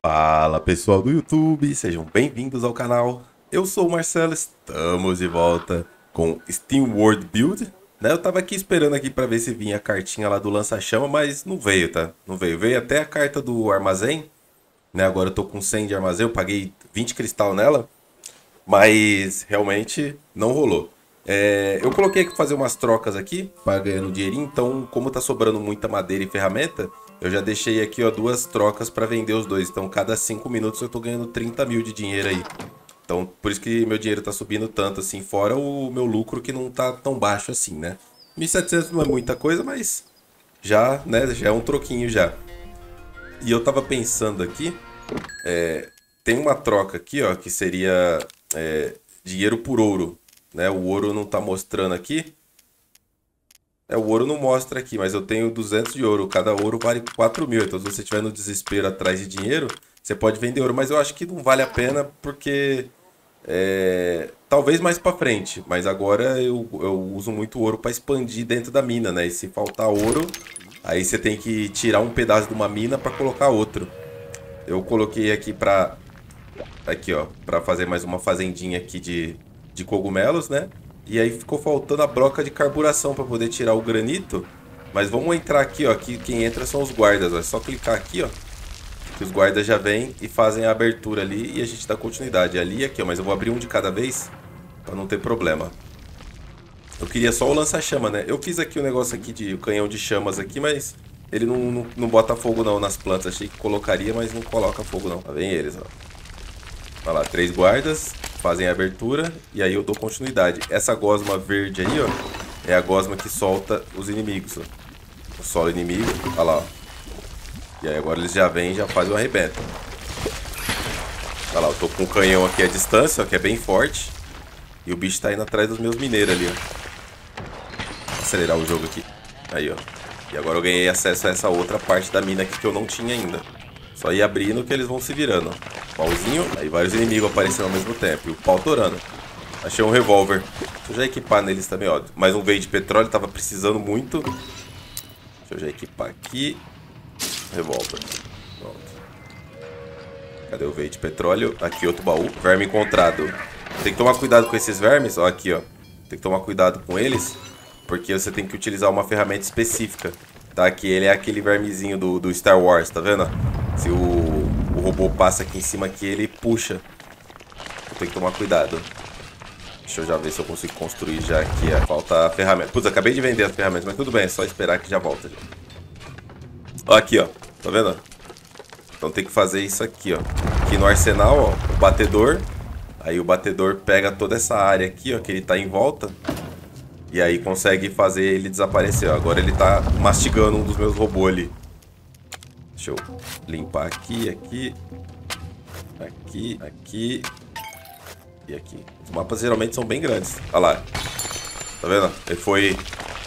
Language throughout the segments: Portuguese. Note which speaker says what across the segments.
Speaker 1: Fala pessoal do YouTube, sejam bem-vindos ao canal. Eu sou o Marcelo, estamos de volta com Steam World Build, né? Eu tava aqui esperando aqui para ver se vinha a cartinha lá do lança-chama, mas não veio, tá? Não veio. Veio até a carta do armazém, né? Agora eu tô com 100 de armazém, eu paguei 20 cristal nela, mas realmente não rolou. Eu coloquei aqui fazer umas trocas aqui para ganhar no dinheirinho, então como tá sobrando muita madeira e ferramenta, eu já deixei aqui ó, duas trocas para vender os dois. Então cada 5 minutos eu tô ganhando 30 mil de dinheiro aí. Então por isso que meu dinheiro tá subindo tanto assim, fora o meu lucro que não tá tão baixo assim, né? 1.700 não é muita coisa, mas já, né, já é um troquinho já. E eu tava pensando aqui, tem uma troca aqui ó, que seria dinheiro por ouro. Né, o ouro não tá mostrando aqui. O ouro não mostra aqui, mas eu tenho 200 de ouro. Cada ouro vale 4 mil. Então, se você estiver no desespero atrás de dinheiro, você pode vender ouro. Mas eu acho que não vale a pena porque... talvez mais pra frente. Mas agora eu uso muito ouro para expandir dentro da mina, né? E se faltar ouro, aí você tem que tirar um pedaço de uma mina para colocar outro. Eu coloquei aqui pra... Aqui, ó. Pra fazer mais uma fazendinha aqui de cogumelos, né? E aí ficou faltando a broca de carburação para poder tirar o granito. Mas vamos entrar aqui, ó. Aqui quem entra são os guardas, ó. É só clicar aqui, ó. Que os guardas já vêm e fazem a abertura ali e a gente dá continuidade. Ali e aqui, ó. Mas eu vou abrir um de cada vez para não ter problema. Eu queria só o lança-chama, né? Eu fiz aqui o negócio aqui de o canhão de chamas aqui, mas ele não bota fogo não nas plantas. Achei que colocaria, mas não coloca fogo não. Tá vem eles, ó. Olha lá, 3 guardas fazem a abertura e aí eu dou continuidade. Essa gosma verde aí, ó, é a gosma que solta os inimigos, ó. O solo inimigo, olha lá, ó. E aí agora eles já vêm e já fazem o arrebento. Olha lá, eu tô com o canhão aqui à distância, ó, que é bem forte. E o bicho tá indo atrás dos meus mineiros ali, ó. Vou acelerar o jogo aqui. Aí, ó. E agora eu ganhei acesso a essa outra parte da mina aqui que eu não tinha ainda. Só ir abrindo que eles vão se virando. Pauzinho, aí vários inimigos aparecendo ao mesmo tempo. E o pau torando. Achei um revólver. Deixa eu já equipar neles também, ó. Mais um veio de petróleo, tava precisando muito. Deixa eu já equipar aqui. Revólver. Pronto. Cadê o veio de petróleo? Aqui outro baú. Verme encontrado. Tem que tomar cuidado com esses vermes, ó. Aqui, ó. Tem que tomar cuidado com eles. Porque você tem que utilizar uma ferramenta específica. Tá? Que ele é aquele vermezinho do Star Wars, tá vendo? Se o robô passa aqui em cima aqui, ele puxa. Eu tenho que tomar cuidado. Deixa eu já ver se eu consigo construir já aqui. Falta a ferramenta. Putz, acabei de vender as ferramentas, mas tudo bem, é só esperar que já volta. Ó, aqui, ó. Tá vendo? Então tem que fazer isso aqui, ó. Aqui no arsenal, ó, o batedor. Aí o batedor pega toda essa área aqui, ó, que ele tá em volta. E aí consegue fazer ele desaparecer, ó. Agora ele tá mastigando um dos meus robôs ali. Deixa eu limpar aqui, aqui, aqui e aqui. Os mapas geralmente são bem grandes. Olha lá. Tá vendo? Ele foi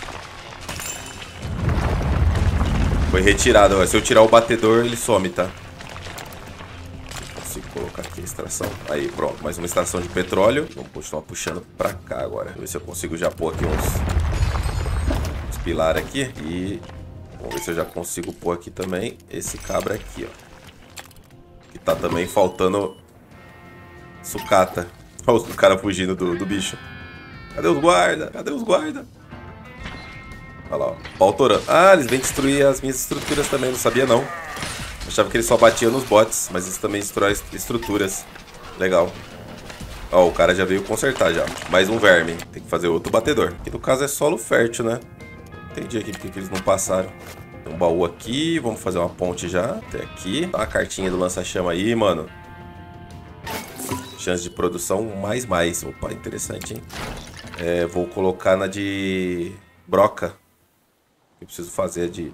Speaker 1: retirado. Se eu tirar o batedor, ele some, tá? Consigo colocar aqui a extração. Aí, pronto. Mais uma extração de petróleo. Vamos continuar puxando pra cá agora. Ver se eu consigo já pôr aqui uns pilares aqui. E... vamos ver se eu já consigo pôr aqui também esse cabra aqui, ó. Que tá também faltando sucata. Olha o cara fugindo do bicho. Cadê os guarda? Cadê os guarda? Olha lá, ó. Pau torando. Ah, eles vêm destruir as minhas estruturas também, não sabia não. Achava que eles só batiam nos bots, mas eles também destroem estruturas. Legal. Ó, o cara já veio consertar já. Mais um verme. Tem que fazer outro batedor. Que no caso é solo fértil, né? Entendi aqui porque que eles não passaram. Tem um baú aqui, vamos fazer uma ponte já. Até aqui. Dá uma cartinha do lança-chama aí, mano. Chance de produção mais. Opa, interessante, hein? Vou colocar na de broca. Eu preciso fazer de...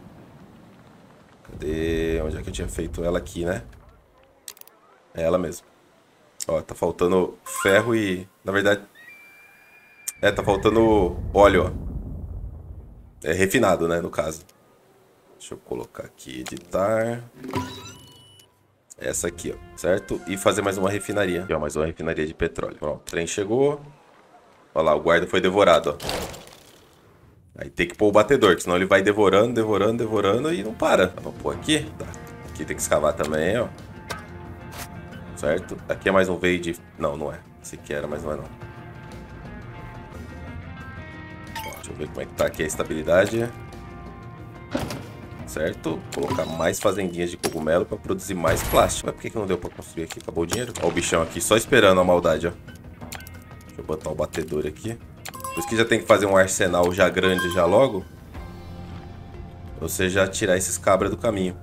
Speaker 1: cadê? Onde é que eu tinha feito ela aqui, né? É ela mesmo. Ó, tá faltando ferro e... na verdade... tá faltando óleo, ó. Refinado, né, no caso. Deixa eu colocar aqui, editar. Essa aqui, ó, certo? E fazer mais uma refinaria. Aqui, ó, mais uma refinaria de petróleo. Pronto, o trem chegou. Olha lá, o guarda foi devorado, ó. Aí tem que pôr o batedor, que senão ele vai devorando e não para. Vamos pôr aqui? Tá. Aqui tem que escavar também, ó. Certo? Aqui é mais um Vade. Não, não é. Esse aqui era, mas não é não. Ó, deixa eu ver como é que tá aqui a estabilidade. Certo? Vou colocar mais fazendinhas de cogumelo pra produzir mais plástico. Mas por que não deu pra construir aqui? Acabou o dinheiro? Ó o bichão aqui, só esperando a maldade, ó. Deixa eu botar o batedor aqui. Por isso que já tem que fazer um arsenal já grande já logo. Pra você já tirar esses cabras do caminho.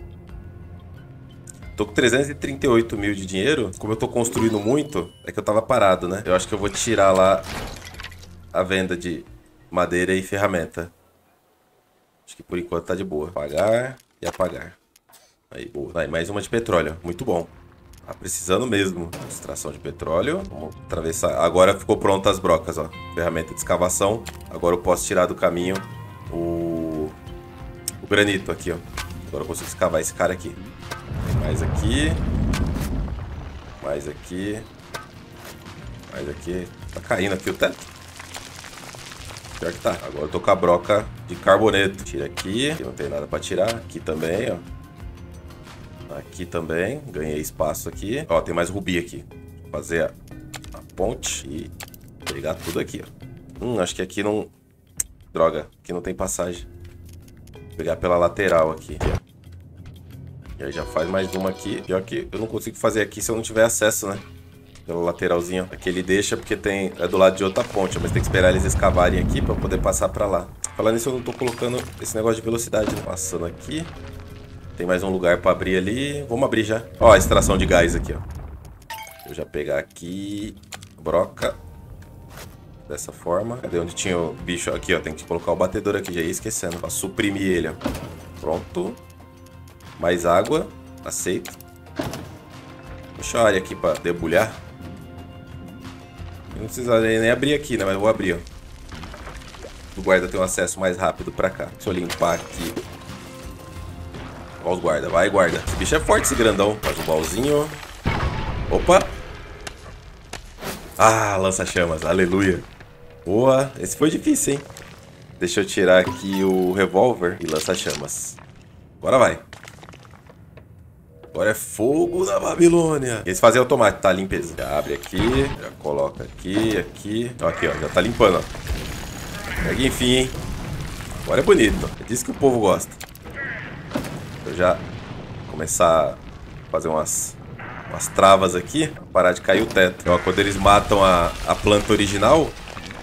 Speaker 1: Tô com 338 mil de dinheiro. Como eu tô construindo muito, é que eu tava parado, né? Eu acho que eu vou tirar lá a venda de madeira e ferramenta. Acho que por enquanto tá de boa. Apagar e apagar. Aí, boa. Aí, mais uma de petróleo. Muito bom. Tá precisando mesmo. Extração de petróleo. Vamos atravessar. Agora ficou pronta as brocas, ó. Ferramenta de escavação. Agora eu posso tirar do caminho o granito aqui, ó. Agora eu consigo escavar esse cara aqui. Tem mais aqui. Mais aqui. Mais aqui. Tá caindo aqui o teto. Pior que tá. Agora eu tô com a broca de carboneto. Tira aqui. Aqui não tem nada pra tirar. Aqui também, ó. Aqui também. Ganhei espaço aqui. Ó, tem mais rubi aqui. Vou fazer a ponte e pegar tudo aqui, ó. Acho que aqui não... Droga. Aqui não tem passagem. Vou pegar pela lateral aqui, ó. E aí já faz mais uma aqui. Pior que eu não consigo fazer aqui se eu não tiver acesso, né? Pela lateralzinha. Aqui ele deixa porque é do lado de outra ponte. Mas tem que esperar eles escavarem aqui pra poder passar pra lá. Falando nisso, eu não tô colocando esse negócio de velocidade, né? Passando aqui. Tem mais um lugar pra abrir ali. Vamos abrir já. Ó, a extração de gás aqui, ó. Deixa eu já pegar aqui. Broca. Dessa forma. Cadê onde tinha o bicho? Aqui, ó. Tem que colocar o batedor aqui. Já ia esquecendo. Pra suprimir ele, ó. Pronto. Mais água. Aceito. Deixa a área aqui pra debulhar. Não precisa nem abrir aqui, né? Mas eu vou abrir, ó. O guarda tem um acesso mais rápido pra cá. Deixa eu limpar aqui. Ó os guarda. Vai, guarda. Esse bicho é forte, esse grandão. Faz um baúzinho. Opa. Ah, lança-chamas. Aleluia. Boa. Esse foi difícil, hein? Deixa eu tirar aqui o revólver e lança-chamas. Agora vai. Agora é fogo na Babilônia. Esse fazer automático, tá? Limpeza. Já abre aqui. Já coloca aqui, aqui. Ó, aqui, ó. Já tá limpando, ó. Pega enfim, hein? Agora é bonito. É disso que o povo gosta. Eu já começar a fazer umas travas aqui. Pra parar de cair o teto. Ó, quando eles matam a planta original...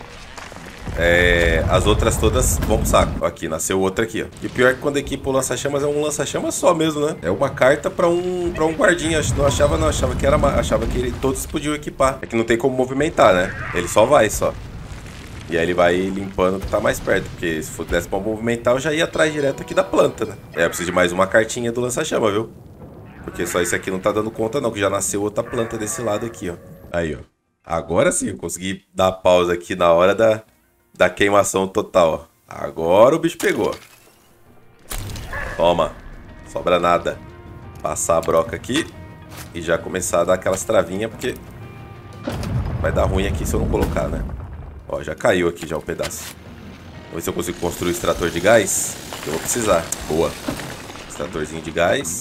Speaker 1: as outras todas vão pro saco. Aqui, nasceu outra aqui, ó. E o pior é que quando equipa o lança-chamas é um lança-chamas só mesmo, né? É uma carta pra um guardinha. Não achava, não. Achava que era achava que todos podiam equipar. É que não tem como movimentar, né? Ele só vai, só. E aí ele vai limpando o que tá mais perto. Porque se pudesse pra movimentar, eu já ia atrás direto aqui da planta, né? Eu preciso de mais uma cartinha do lança-chama, viu? Porque só isso aqui não tá dando conta, não. Que já nasceu outra planta desse lado aqui, ó. Aí, ó. Agora sim, eu consegui dar pausa aqui na hora da queimação total, ó. Agora o bicho pegou. Toma. Sobra nada. Passar a broca aqui. E já começar a dar aquelas travinhas, porque vai dar ruim aqui se eu não colocar, né? Ó, já caiu aqui já um pedaço. Vamos ver se eu consigo construir o extrator de gás. Que eu vou precisar. Boa. Extratorzinho de gás.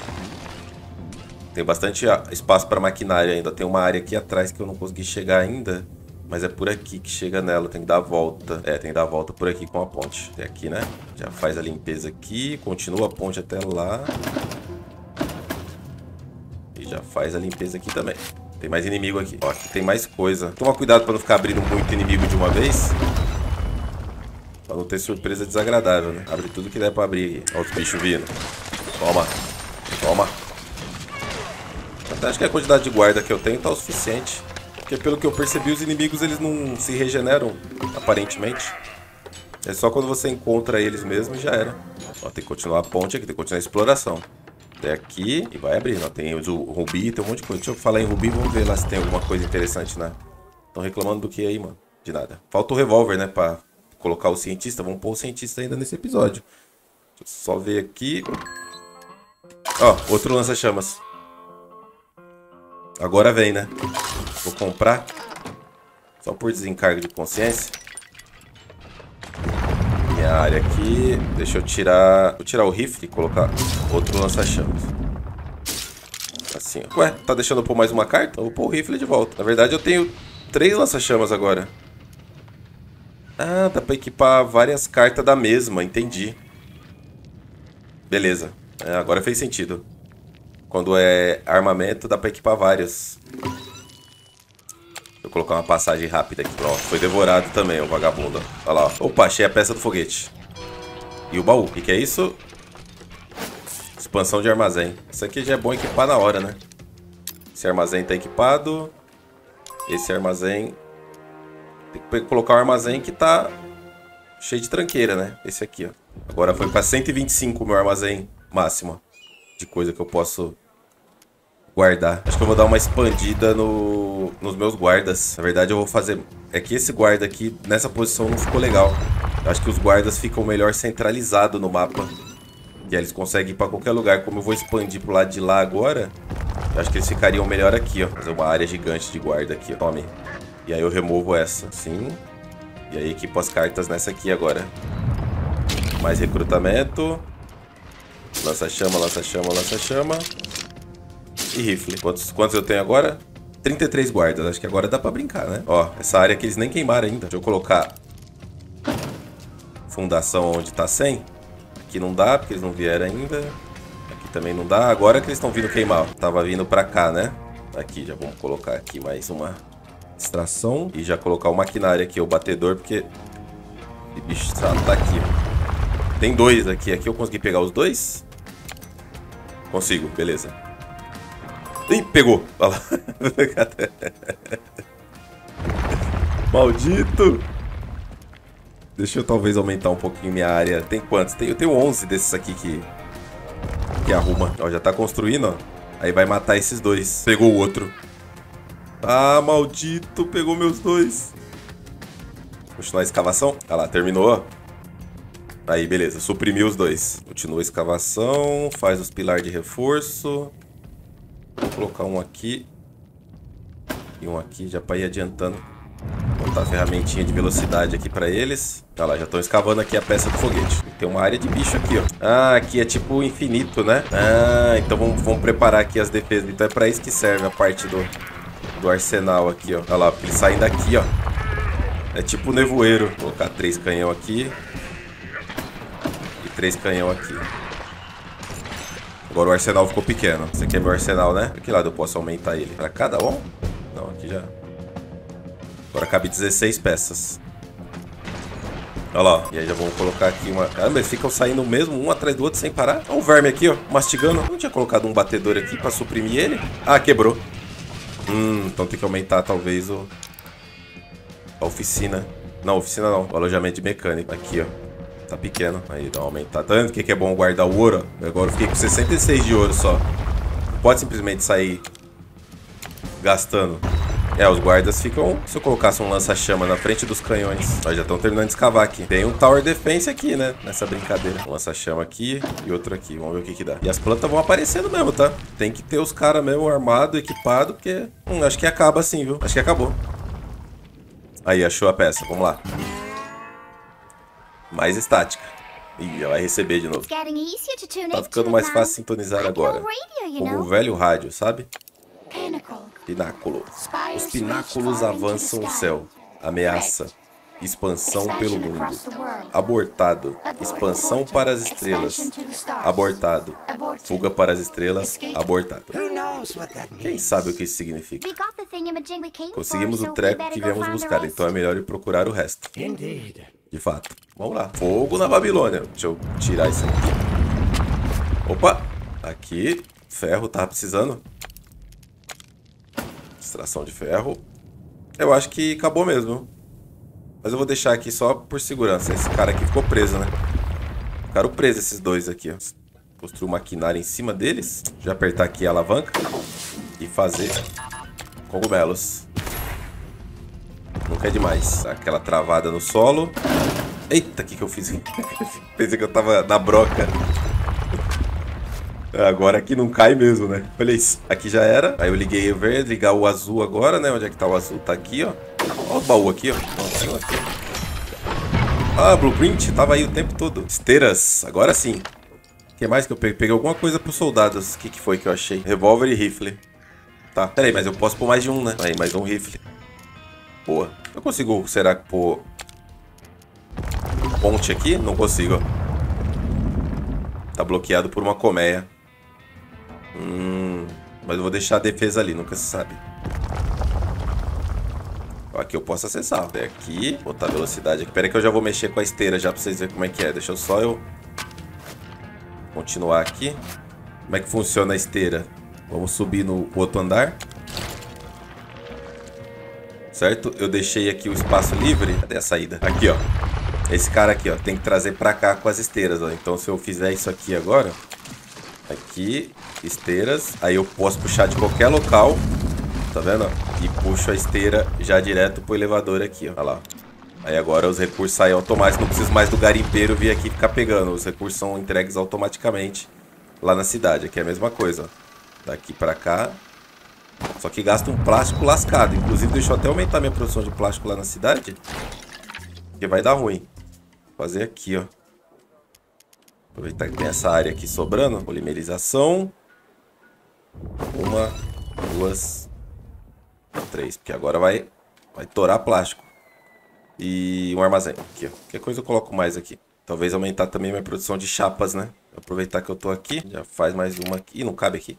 Speaker 1: Tem bastante espaço para maquinária ainda. Tem uma área aqui atrás que eu não consegui chegar ainda. Mas é por aqui que chega nela. Tem que dar a volta. É, tem que dar a volta por aqui com a ponte. É aqui, né? Já faz a limpeza aqui. Continua a ponte até lá. E já faz a limpeza aqui também. Tem mais inimigo aqui. Ó, aqui tem mais coisa. Toma cuidado para não ficar abrindo muito inimigo de uma vez. Pra não ter surpresa desagradável, né? Abre tudo que der pra abrir aqui. Ó os bichos vindo. Toma. Toma. Até acho que a quantidade de guarda que eu tenho tá o suficiente. Porque pelo que eu percebi, os inimigos eles não se regeneram, aparentemente. É só quando você encontra eles mesmo e já era. Ó, tem que continuar a ponte aqui, tem que continuar a exploração. Até aqui e vai abrindo. Ó, tem o rubi, tem um monte de coisa. Deixa eu falar em rubi, vamos ver lá se tem alguma coisa interessante, né? Estão reclamando do que aí, mano? De nada. Falta o revólver, né, pra colocar o cientista. Vamos pôr o cientista ainda nesse episódio. Deixa eu só ver aqui. Ó, outro lança-chamas. Agora vem, né? Vou comprar. Só por desencargo de consciência. Minha área aqui. Deixa eu tirar. Vou tirar o rifle e colocar outro lança-chamas. assim, ó. Ué, tá deixando eu pôr mais uma carta? Eu vou pôr o rifle de volta. Na verdade, eu tenho 3 lança-chamas agora. Ah, dá pra equipar várias cartas da mesma, entendi. Beleza. Agora fez sentido. Quando é armamento, dá pra equipar vários. Vou colocar uma passagem rápida aqui. Pronto, foi devorado também, o vagabundo. Olha lá, ó. Opa, achei a peça do foguete. E o baú, o que é isso? Expansão de armazém. Isso aqui já é bom equipar na hora, né? Esse armazém tá equipado. Esse armazém... Tem que colocar o armazém que tá cheio de tranqueira, né? Esse aqui, ó. Agora foi pra 125 o meu armazém máximo de coisa que eu posso guardar. Acho que eu vou dar uma expandida nos meus guardas. Na verdade, eu vou fazer... É que esse guarda aqui, nessa posição, não ficou legal. Eu acho que os guardas ficam melhor centralizados no mapa. E aí eles conseguem ir pra qualquer lugar. Como eu vou expandir pro lado de lá agora, eu acho que eles ficariam melhor aqui, ó. Fazer uma área gigante de guarda aqui, ó. Tome. E aí eu removo essa, assim. E aí equipo as cartas nessa aqui agora. Mais recrutamento. Lança-chama, lança-chama, lança-chama. E rifle. Quantos eu tenho agora? 33 guardas. Acho que agora dá pra brincar, né? Ó, essa área aqui eles nem queimaram ainda. Deixa eu colocar fundação onde tá 100. Aqui não dá, porque eles não vieram ainda. Aqui também não dá. Agora que eles estão vindo queimar. Tava vindo pra cá, né? Aqui, já vamos colocar aqui mais uma extração. E já colocar o maquinário aqui, o batedor, porque o bicho tá aqui. Tem 2 aqui. Aqui eu consegui pegar os 2? Consigo, beleza. Ih, pegou. Olha lá. Maldito. Deixa eu talvez aumentar um pouquinho minha área. Tem quantos? Eu tenho 11 desses aqui que arruma. Ó, já tá construindo, ó. Aí vai matar esses 2. Pegou o outro. Ah, maldito. Pegou meus 2. Continuar a escavação. Ah lá, terminou. Aí, beleza. Suprimiu os 2. Continua a escavação. Faz os pilares de reforço. Vou colocar um aqui. E um aqui, já pra ir adiantando. Vou botar a ferramentinha de velocidade aqui pra eles. Olha lá, já estão escavando aqui a peça do foguete. Tem uma área de bicho aqui, ó. Ah, aqui é tipo infinito, né? Ah, então vamos preparar aqui as defesas. Então é pra isso que serve a parte do arsenal aqui, ó. Olha lá, porque eles saem daqui, ó. É tipo nevoeiro. Vou colocar 3 canhão aqui. E 3 canhão aqui. Agora o arsenal ficou pequeno. Esse aqui é meu arsenal, né? Pra que lado eu posso aumentar ele? Pra cada um? Não, aqui já... Agora cabe 16 peças. Olha lá, ó. E aí já vamos colocar aqui uma... Caramba, eles ficam saindo mesmo, um atrás do outro, sem parar. Olha o verme aqui, ó, mastigando. Não tinha colocado um batedor aqui pra suprimir ele? Ah, quebrou. Então tem que aumentar, talvez, a oficina. Não, oficina não. O alojamento de mecânico. Aqui, ó. Tá pequeno. Aí dá uma aumentada. Tá vendo o que é bom guardar o ouro? Agora eu fiquei com 66 de ouro só. Não pode simplesmente sair gastando. Os guardas ficam... Se eu colocasse um lança-chama na frente dos canhões... Nós já estão terminando de escavar aqui. Tem um Tower Defense aqui, né? Nessa brincadeira. Um lança-chama aqui e outro aqui. Vamos ver o que dá. E as plantas vão aparecendo mesmo, tá? Tem que ter os caras mesmo armados, equipados, porque... acho que acaba assim, viu? Acho que acabou. Aí, achou a peça. Vamos lá. Mais estática. Ih, já vai receber de novo. Tá ficando mais fácil sintonizar agora. Como um velho rádio, sabe? Pináculo. Os pináculos avançam o céu. Ameaça. Expansão pelo mundo. Abortado. Expansão para as estrelas. Abortado. Fuga para as estrelas. Abortado. Quem sabe o que isso significa? Conseguimos o treco que viemos buscar, então é melhor ir procurar o resto. De fato. Vamos lá. Fogo na Babilônia. Deixa eu tirar isso aqui. Opa. Aqui. Ferro. Tava precisando. Extração de ferro. Eu acho que acabou mesmo. Mas eu vou deixar aqui só por segurança. Esse cara aqui ficou preso, né? Ficaram presos esses 2 aqui, ó. Construir um maquinário em cima deles. Já apertar aqui a alavanca. E fazer cogumelos. Nunca é demais. Aquela travada no solo. Eita, o que eu fiz? Pensei que eu tava na broca. Agora aqui não cai mesmo, né? Olha isso. Aqui já era. Aí eu liguei o verde, ligar o azul agora, né? Onde é que tá o azul? Tá aqui, ó. Olha o baú aqui, ó. Aqui. Ah, blueprint. Tava aí o tempo todo. Esteiras. Agora sim. que mais que eu peguei? Peguei alguma coisa pros soldados. O que foi que eu achei? Revólver e rifle. Tá, pera aí, mas eu posso pôr mais de um, né? Aí, mais um rifle. Boa. Eu consigo, será que pôr ponte aqui? Não consigo, ó. Tá bloqueado por uma colmeia. Mas eu vou deixar a defesa ali, nunca se sabe. Aqui eu posso acessar. Até aqui, botar velocidade aqui. Pera aí que eu já vou mexer com a esteira já pra vocês verem como é que é. Deixa eu só continuar aqui. Como é que funciona a esteira? Vamos subir no outro andar. Certo? Eu deixei aqui o espaço livre. Cadê a saída? Aqui, ó. Esse cara aqui, ó. Tem que trazer pra cá com as esteiras, ó. Então se eu fizer isso aqui agora... Aqui, esteiras. Aí eu posso puxar de qualquer local. Tá vendo? E puxo a esteira já direto pro elevador aqui, ó. Olha lá. Aí agora os recursos saem automáticos. Não preciso mais do garimpeiro vir aqui e ficar pegando. Os recursos são entregues automaticamente lá na cidade. Aqui é a mesma coisa, ó. Daqui pra cá. Só que gasta um plástico lascado. Inclusive, deixa eu até aumentar minha produção de plástico lá na cidade. Porque vai dar ruim. Vou fazer aqui, ó. Aproveitar que tem essa área aqui sobrando. Polimerização. 1, 2, 3. Porque agora vai torar plástico. E um armazém. Aqui, ó. Qualquer coisa eu coloco mais aqui. Talvez aumentar também minha produção de chapas, né? Vou aproveitar que eu tô aqui. Já faz mais uma aqui. Ih, não cabe aqui.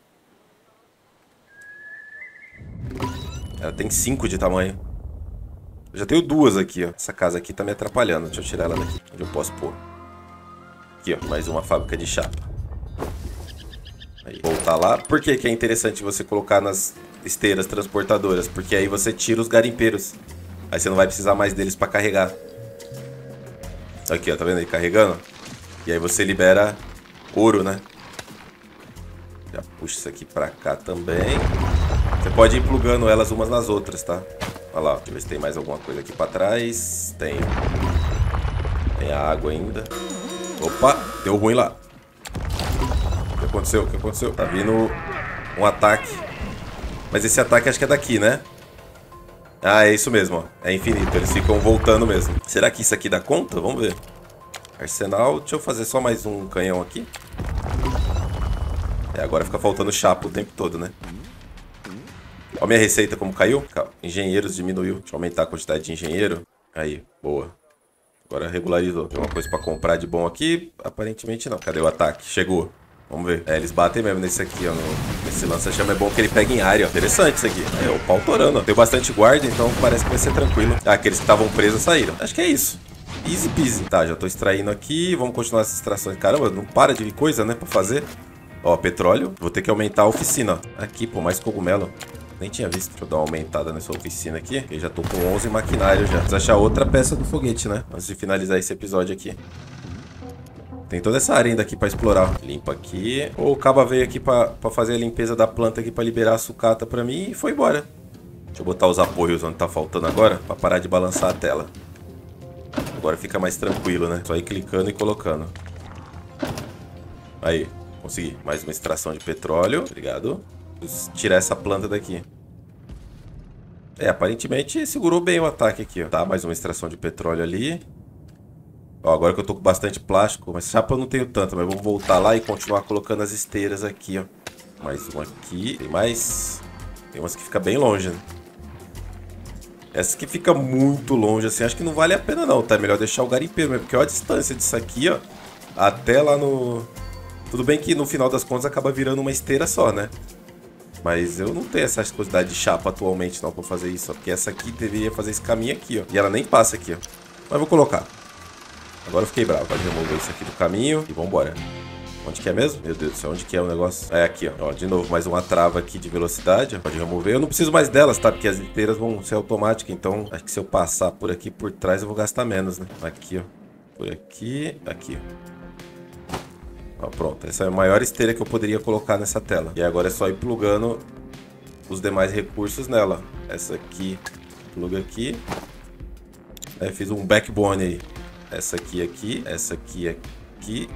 Speaker 1: Ela tem 5 de tamanho. Eu já tenho 2 aqui, ó. Essa casa aqui tá me atrapalhando. Deixa eu tirar ela daqui. Onde eu posso pôr? Aqui, ó. Mais uma fábrica de chapa. Aí, voltar lá. Por que que é interessante você colocar nas esteiras transportadoras? Porque aí você tira os garimpeiros. Aí você não vai precisar mais deles pra carregar. Aqui, ó. Tá vendo aí? Carregando. E aí você libera ouro, né? Já puxa isso aqui pra cá também. Você pode ir plugando elas umas nas outras, tá? Olha lá, deixa eu ver se tem mais alguma coisa aqui pra trás. Tem. Tem a água ainda. Opa, deu ruim lá. O que aconteceu? O que aconteceu? Tá vindo um ataque. Mas esse ataque acho que é daqui, né? Ah, é isso mesmo, ó. É infinito, eles ficam voltando mesmo. Será que isso aqui dá conta? Vamos ver. Arsenal, deixa eu fazer só mais um canhão aqui. É, agora fica faltando chapa o tempo todo, né? Olha a minha receita como caiu. Engenheiros diminuiu. Deixa eu aumentar a quantidade de engenheiro. Aí, boa. Agora regularizou. Tem uma coisa pra comprar de bom aqui? Aparentemente não. Cadê o ataque? Chegou. Vamos ver. É, eles batem mesmo nesse aqui, ó. Nesse lança-chama é bom que ele pega em área, ó. Interessante isso aqui. É, o pau torando, ó. Tem bastante guarda, então parece que vai ser tranquilo. Ah, aqueles que estavam presos saíram. Acho que é isso. Easy peasy. Tá, já tô extraindo aqui. Vamos continuar essas extrações. Caramba, não para de vir coisa, né, pra fazer. Ó, petróleo. Vou ter que aumentar a oficina, ó. Aqui, pô, mais cogumelo. Nem tinha visto. Deixa eu dar uma aumentada nessa oficina aqui. Eu já tô com 11 maquinários já. Preciso achar outra peça do foguete, né? Antes de finalizar esse episódio aqui. Tem toda essa área ainda aqui pra explorar. Limpa aqui. O Caba veio aqui pra fazer a limpeza da planta aqui, pra liberar a sucata pra mim e foi embora. Deixa eu botar os apoios onde tá faltando agora, pra parar de balançar a tela. Agora fica mais tranquilo, né? Só ir clicando e colocando. Aí, consegui. Mais uma extração de petróleo. Obrigado. Preciso tirar essa planta daqui. É, aparentemente segurou bem o ataque aqui, ó. Tá, mais uma extração de petróleo ali. Ó, agora que eu tô com bastante plástico, mas chapa eu não tenho tanto, mas vamos voltar lá e continuar colocando as esteiras aqui, ó. Mais uma aqui. Tem mais? Tem umas que fica bem longe, né? Essa que fica muito longe, assim, acho que não vale a pena não, tá? É melhor deixar o garimpeiro mesmo, porque olha a distância disso aqui, ó. Até lá no... Tudo bem que no final das contas acaba virando uma esteira só, né? Mas eu não tenho essa quantidade de chapa atualmente não pra fazer isso, ó. Porque essa aqui deveria fazer esse caminho aqui, ó. E ela nem passa aqui, ó. Mas vou colocar. Agora eu fiquei bravo. Pode remover isso aqui do caminho e vambora. Onde que é mesmo? Meu Deus do céu, onde que é o negócio? É aqui, ó. Ó, de novo, mais uma trava aqui de velocidade, ó. Pode remover. Eu não preciso mais delas, tá? Porque as inteiras vão ser automáticas. Então, acho que se eu passar por aqui, por trás, eu vou gastar menos, né? Aqui, ó. Por aqui, aqui, ó. Ó, pronto, essa é a maior esteira que eu poderia colocar nessa tela. E agora é só ir plugando os demais recursos nela. Essa aqui, pluga aqui. Aí fiz um backbone aí. Essa aqui, essa aqui.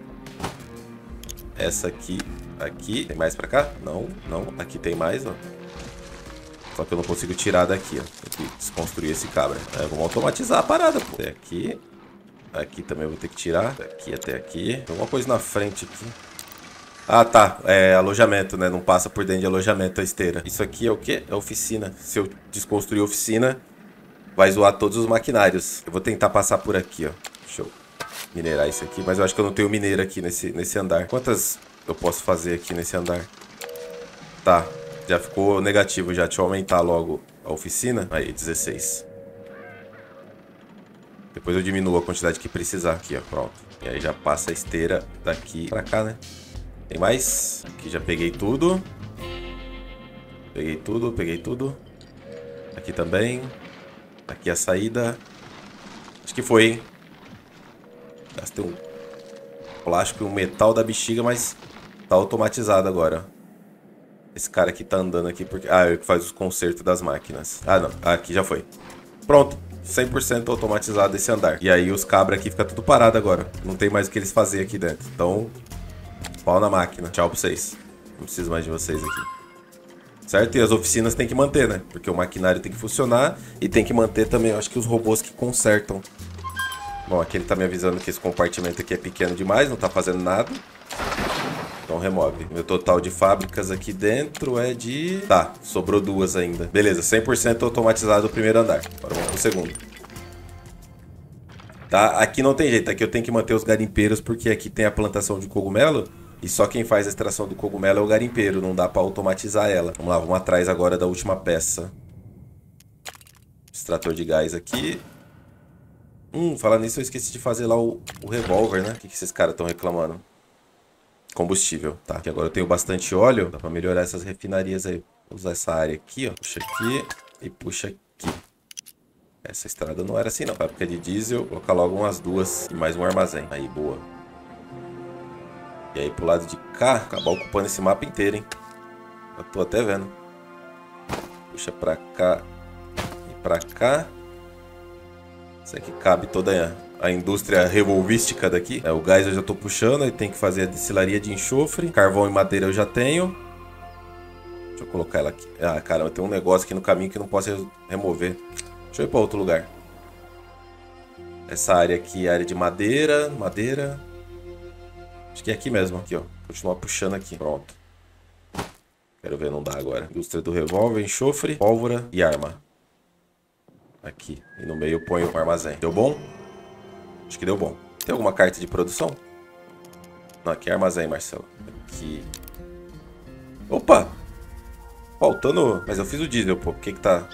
Speaker 1: Essa aqui, aqui. Tem mais pra cá? Não, não. Aqui tem mais, ó. Só que eu não consigo tirar daqui, ó. Tem que desconstruir esse cabo. Vamos automatizar a parada, pô. Aqui. Aqui também eu vou ter que tirar. Daqui até aqui. Tem alguma coisa na frente aqui. Ah, tá. É alojamento, né? Não passa por dentro de alojamento a esteira. Isso aqui é o quê? É oficina. Se eu desconstruir a oficina, vai zoar todos os maquinários. Eu vou tentar passar por aqui, ó. Deixa eu minerar isso aqui. Mas eu acho que eu não tenho mineiro aqui nesse andar. Quantas eu posso fazer aqui nesse andar? Tá. Já ficou negativo já. Deixa eu aumentar logo a oficina. Aí, 16. Depois eu diminuo a quantidade que precisar aqui, ó. Pronto. E aí já passa a esteira daqui pra cá, né? Tem mais? Aqui já peguei tudo. Peguei tudo, peguei tudo. Aqui também. Aqui a saída. Acho que foi, hein? Gastei um plástico e um metal da bexiga, mas tá automatizado agora. Esse cara aqui tá andando aqui porque... Ah, ele que faz os consertos das máquinas. Ah, não. Aqui já foi. Pronto. 100% automatizado esse andar. E aí os cabras aqui ficam tudo parado agora. Não tem mais o que eles fazerem aqui dentro. Então, pau na máquina. Tchau pra vocês. Não preciso mais de vocês aqui. Certo? E as oficinas tem que manter, né? Porque o maquinário tem que funcionar e tem que manter também, eu acho que os robôs que consertam. Bom, aqui ele tá me avisando que esse compartimento aqui é pequeno demais, não tá fazendo nada. Então remove. Meu total de fábricas aqui dentro é de... Tá, sobrou duas ainda. Beleza, 100% automatizado o primeiro andar. Agora vamos pro segundo. Tá, aqui não tem jeito. Aqui eu tenho que manter os garimpeiros porque aqui tem a plantação de cogumelo. E só quem faz a extração do cogumelo é o garimpeiro. Não dá pra automatizar ela. Vamos lá, vamos atrás agora da última peça. Extrator de gás aqui. Falando nisso, eu esqueci de fazer lá o revólver, né? O que esses caras estão reclamando? Combustível, tá. Aqui agora eu tenho bastante óleo. Dá pra melhorar essas refinarias aí. Vou usar essa área aqui, ó. Puxa aqui e puxa aqui. Essa estrada não era assim, não. Fábrica de diesel. Vou colocar logo umas duas e mais um armazém. Aí, boa. E aí, pro lado de cá, acabar ocupando esse mapa inteiro, hein? Eu tô até vendo. Puxa pra cá e pra cá. Isso aqui cabe toda a indústria revolvística daqui. O gás eu já tô puxando, aí tem que fazer a destilaria de enxofre. Carvão e madeira eu já tenho. Deixa eu colocar ela aqui. Ah, caramba, tem um negócio aqui no caminho que eu não posso remover. Deixa eu ir pra outro lugar. Essa área aqui é área de madeira. Madeira. Acho que é aqui mesmo. Aqui, ó. Continuar puxando aqui. Pronto. Quero ver, não dá agora. Indústria do revólver, enxofre, pólvora e arma. Aqui. E no meio eu ponho o armazém. Deu bom? Acho que deu bom. Tem alguma carta de produção? Não, aqui é armazém, Marcelo. Aqui. Opa! Faltando... Mas eu fiz o diesel, pô. Por que que tá...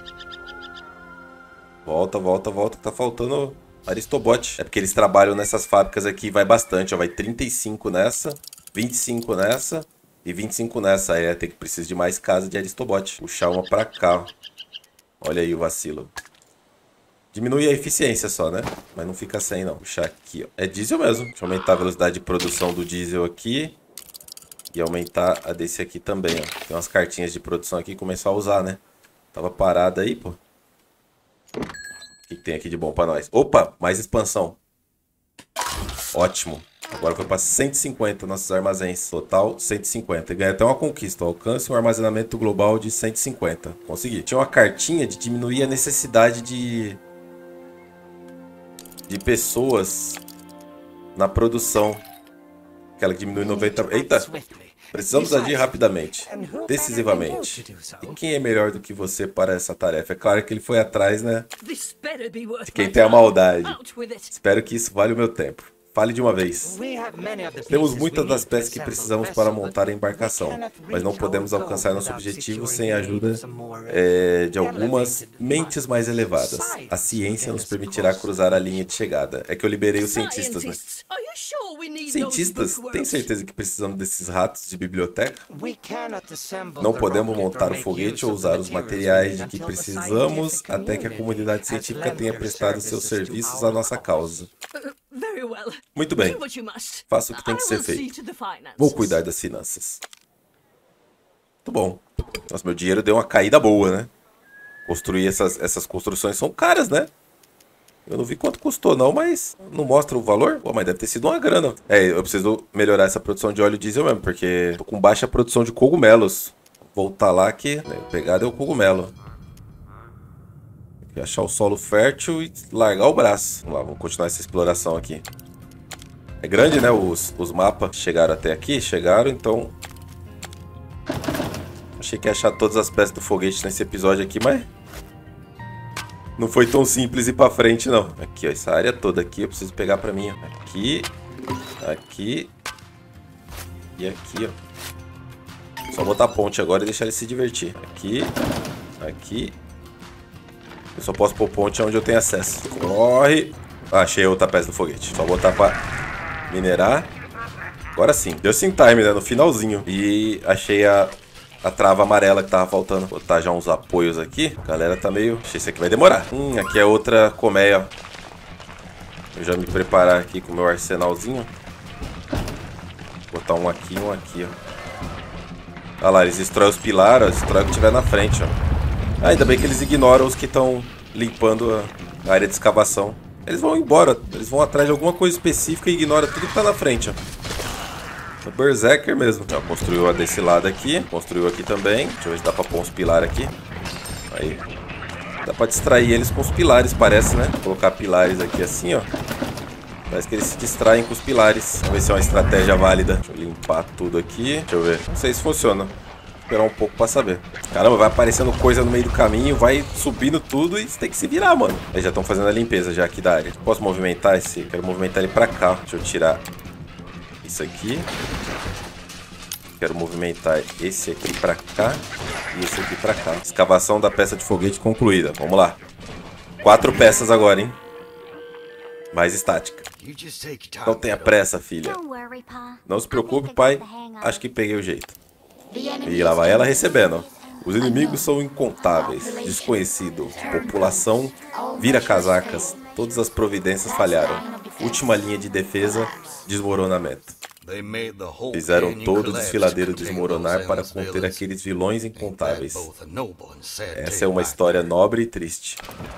Speaker 1: Volta, volta, volta. Tá faltando Aristobot. É porque eles trabalham nessas fábricas aqui. Vai bastante, ó. Vai 35 nessa, 25 nessa e 25 nessa. É, tem que precisar de mais casa de Aristobot. Puxar uma pra cá, ó. Olha aí o vacilo. Diminui a eficiência só, né? Mas não fica sem, não. Puxar aqui, ó. É diesel mesmo. Deixa eu aumentar a velocidade de produção do diesel aqui. E aumentar a desse aqui também, ó. Tem umas cartinhas de produção aqui. Começar a usar, né? Tava parada aí, pô. O que tem aqui de bom pra nós? Opa, mais expansão. Ótimo. Agora foi pra 150 nossos armazéns. Total, 150. Ganha até uma conquista. Alcance um armazenamento global de 150. Consegui. Tinha uma cartinha de diminuir a necessidade de pessoas na produção. Aquela que diminui 90... Eita! Precisamos agir rapidamente, decisivamente. E quem é melhor do que você para essa tarefa? É claro que ele foi atrás, né? De quem tem a maldade. Espero que isso valha o meu tempo. Fale de uma vez. Temos muitas das peças que precisamos para montar a embarcação, mas não podemos alcançar nosso objetivo sem a ajuda de algumas mentes mais elevadas. A ciência nos permitirá cruzar a linha de chegada. É que eu liberei os cientistas, né? Cientistas? Tem certeza que precisamos desses ratos de biblioteca? Não podemos montar o foguete ou usar os materiais de que precisamos até que a comunidade científica tenha prestado seus serviços à nossa causa. Muito bem. Faça o que tem que ser feito. Vou cuidar das finanças. Muito bom. Nossa, meu dinheiro deu uma caída boa, né? Construir essas construções são caras, né? Eu não vi quanto custou não, mas não mostra o valor. Pô, mas deve ter sido uma grana. Eu preciso melhorar essa produção de óleo diesel mesmo, porque tô com baixa produção de cogumelos. Voltar lá que... Né, pegada é o cogumelo. Achar o solo fértil e largar o braço. Vamos lá, vamos continuar essa exploração aqui. É grande, né? Os mapas chegaram até aqui. Chegaram, então... Achei que ia achar todas as peças do foguete nesse episódio aqui, mas... Não foi tão simples ir pra frente, não. Aqui, ó. Essa área toda aqui eu preciso pegar pra mim, ó. Aqui. Aqui. E aqui, ó. Só botar a ponte agora e deixar ele se divertir. Aqui. Aqui. Eu só posso pôr ponte onde eu tenho acesso. Corre. Ah, achei outra peça do foguete. Só botar pra minerar. Agora sim. Deu sim time, né? No finalzinho. E achei a trava amarela que tava faltando. Vou botar já uns apoios aqui. A galera tá meio... Achei que isso aqui vai demorar. Aqui é outra colmeia, ó. Eu já me preparar aqui com o meu arsenalzinho. Vou botar um aqui e um aqui, ó. Olha lá, eles destroem os pilares, ó. Destrói o que tiver na frente, ó. Ah, ainda bem que eles ignoram os que estão limpando a área de escavação. Eles vão embora. Eles vão atrás de alguma coisa específica e ignoram tudo que tá na frente, ó. O Berserker mesmo. Já construiu a desse lado aqui. Construiu aqui também. Deixa eu ver se dá pra pôr uns pilares aqui. Aí. Dá pra distrair eles com os pilares, parece, né? Vou colocar pilares aqui assim, ó. Parece que eles se distraem com os pilares. Vamos ver se é uma estratégia válida. Deixa eu limpar tudo aqui. Deixa eu ver. Não sei se funciona. Vou esperar um pouco pra saber. Caramba, vai aparecendo coisa no meio do caminho. Vai subindo tudo e você tem que se virar, mano. Eles já estão fazendo a limpeza já aqui da área. Posso movimentar esse? Quero movimentar ele pra cá. Deixa eu tirar... isso aqui. Quero movimentar esse aqui pra cá e esse aqui pra cá. Escavação da peça de foguete concluída. Vamos lá. 4 peças agora, hein? Mais estática. Não tenha pressa, filha. Não se preocupe, pai. Acho que peguei o jeito. E lá vai ela recebendo. Os inimigos são incontáveis. Desconhecido. População vira casacas. Todas as providências falharam. Última linha de defesa. Desmoronamento. Fizeram todo o desfiladeiro desmoronar para conter aqueles vilões incontáveis. Essa é uma história nobre e triste.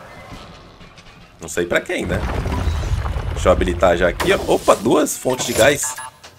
Speaker 1: Não sei pra quem, né? Deixa eu habilitar já aqui, ó. Opa, 2 fontes de gás.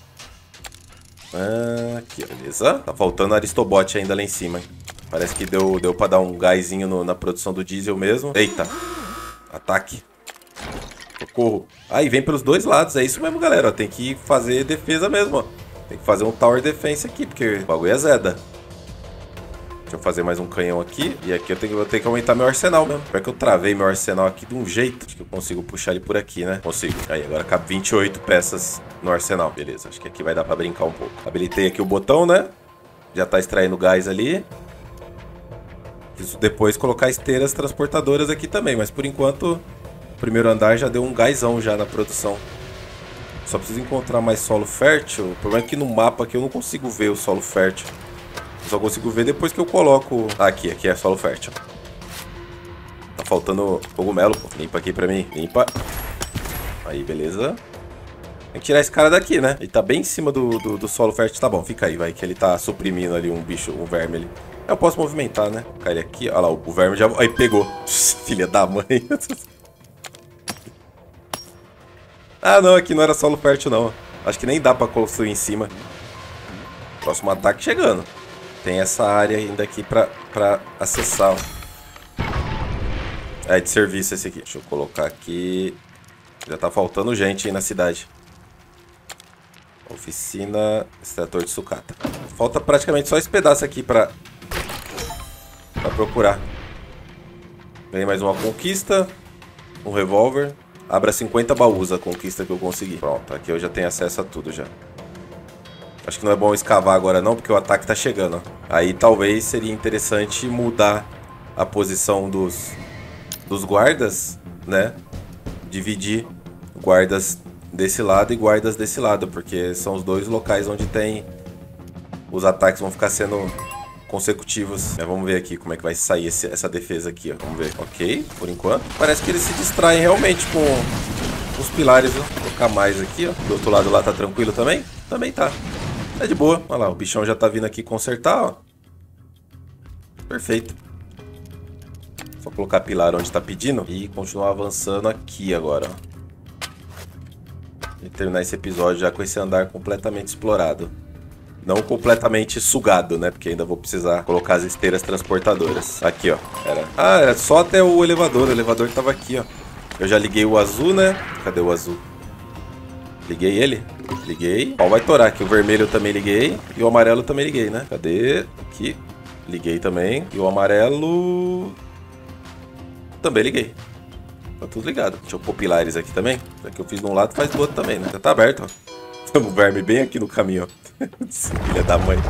Speaker 1: Aqui, beleza. Tá faltando Aristobot ainda lá em cima, hein? Parece que deu pra dar um gásinho na produção do diesel mesmo. Eita. Ataque. Socorro. Aí vem pelos dois lados. É isso mesmo, galera. Tem que fazer defesa mesmo, ó. Tem que fazer um Tower Defense aqui, porque o bagulho é zeda. Deixa eu fazer mais um canhão aqui. E aqui eu vou ter que aumentar meu arsenal mesmo. Pior que eu travei meu arsenal aqui de um jeito. Acho que eu consigo puxar ele por aqui, né? Consigo. Aí, agora cabe 28 peças no arsenal. Beleza, acho que aqui vai dar pra brincar um pouco. Habilitei aqui o botão, né? Já tá extraindo gás ali. Preciso depois colocar esteiras transportadoras aqui também. Mas por enquanto, o primeiro andar já deu um gásão já na produção. Só preciso encontrar mais solo fértil. O problema é que no mapa aqui eu não consigo ver o solo fértil. Eu só consigo ver depois que eu coloco... Ah, aqui é solo fértil. Tá faltando cogumelo, pô. Limpa aqui pra mim. Limpa. Aí, beleza. Tem que tirar esse cara daqui, né? Ele tá bem em cima do solo fértil. Tá bom, fica aí, vai. Que ele tá suprimindo ali um bicho, um verme ali. Eu posso movimentar, né? Colocar ele aqui. Olha lá, o verme já... Aí, pegou. Filha da mãe. Ah, não. Aqui não era solo fértil, não. Acho que nem dá pra construir em cima. Próximo ataque chegando. Tem essa área ainda aqui pra acessar, ó. É de serviço esse aqui. Deixa eu colocar aqui. Já tá faltando gente aí na cidade. Oficina, extrator de sucata. Falta praticamente só esse pedaço aqui pra procurar. Ganhei mais uma conquista. Um revólver. Abra 50 baús a conquista que eu consegui. Pronto, aqui eu já tenho acesso a tudo já. Acho que não é bom escavar agora não, porque o ataque tá chegando, ó. Aí talvez seria interessante mudar a posição dos guardas, né? Dividir guardas desse lado e guardas desse lado, porque são os dois locais onde tem... Os ataques vão ficar sendo consecutivos. Vamos ver aqui como é que vai sair essa defesa aqui, ó. Vamos ver. Ok, por enquanto. Parece que eles se distraem realmente com os pilares, ó. Vou colocar mais aqui, ó. Do outro lado lá tá tranquilo também? Também tá. É de boa. Olha lá, o bichão já tá vindo aqui consertar, ó. Perfeito. Só colocar pilar onde tá pedindo e continuar avançando aqui agora, ó. E terminar esse episódio já com esse andar completamente explorado. Não completamente sugado, né? Porque ainda vou precisar colocar as esteiras transportadoras. Aqui, ó. Era só até o elevador. O elevador tava aqui, ó. Eu já liguei o azul, né? Cadê o azul? Liguei ele? Liguei. Ó, vai torar aqui. O vermelho eu também liguei. E o amarelo eu também liguei, né? Cadê? Aqui. Liguei também. E o amarelo... também liguei. Tá tudo ligado. Deixa eu pôr pilares aqui também. Já que eu fiz de um lado, faz do outro também, né? Já tá aberto, ó. O verme bem aqui no caminho, ó. Filha da mãe.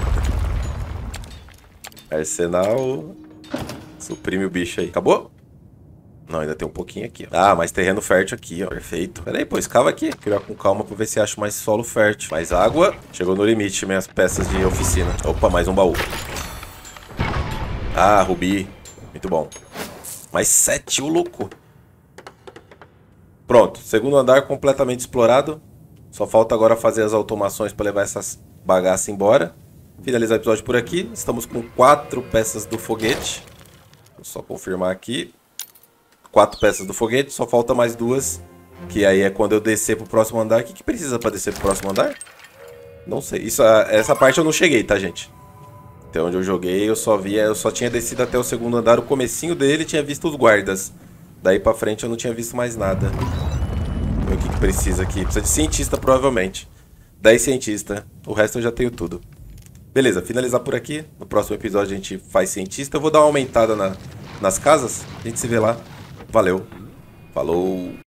Speaker 1: Arsenal. Suprime o bicho aí. Acabou? Não, ainda tem um pouquinho aqui, ó. Ah, mais terreno fértil aqui, ó. Perfeito. Pera aí, pô, escava aqui. Criar com calma pra ver se acho mais solo fértil. Mais água. Chegou no limite minhas peças de oficina. Opa, mais um baú. Ah, rubi. Muito bom. Mais 7, ô louco. Pronto. Segundo andar completamente explorado. Só falta agora fazer as automações para levar essas bagaças embora. Finalizar o episódio por aqui. Estamos com 4 peças do foguete. Vou só confirmar aqui. 4 peças do foguete. Só falta mais 2. Que aí é quando eu descer pro próximo andar. O que precisa para descer pro próximo andar? Não sei. Essa parte eu não cheguei, tá, gente? Até onde eu joguei eu só tinha descido até o segundo andar. O comecinho dele tinha visto os guardas. Daí pra frente eu não tinha visto mais nada. O que precisa aqui? Precisa de cientista, provavelmente. 10 cientistas. O resto eu já tenho tudo. Beleza, finalizar por aqui. No próximo episódio a gente faz cientista. Eu vou dar uma aumentada nas casas. A gente se vê lá. Valeu. Falou.